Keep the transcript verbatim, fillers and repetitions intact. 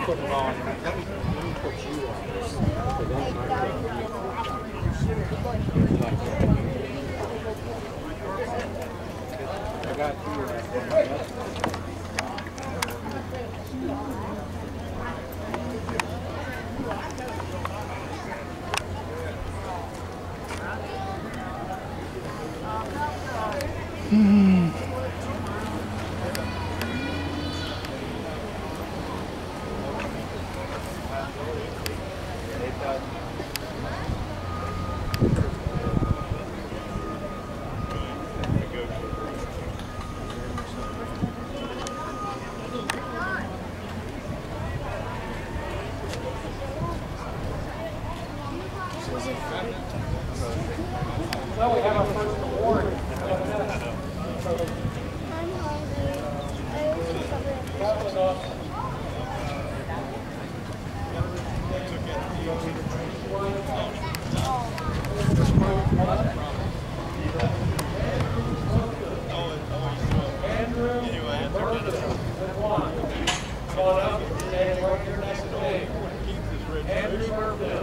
put it on. Let me, let me put you on this. But that's not I got you. Hmm. Well, we have our first award. I'm hungry. I wish something. That was awesome. Andrew Burton has won. Come on up and work your next day. Andrew Burton.